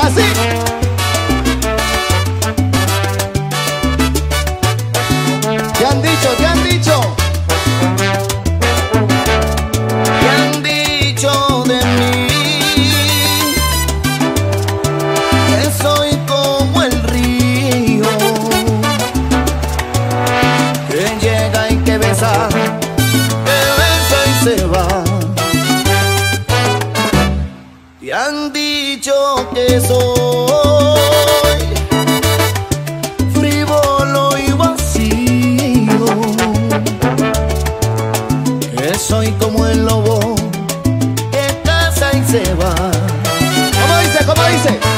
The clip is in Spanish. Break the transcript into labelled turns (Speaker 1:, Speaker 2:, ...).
Speaker 1: Así. ¿Qué han dicho? ¿Qué han dicho?
Speaker 2: ¿Qué han dicho de mí? Que soy como el río, que llega y que besa, y se va. Y han dicho que soy frívolo y vacío, que soy como el lobo que caza y se va.
Speaker 1: ¿Cómo dice? ¿Cómo dice?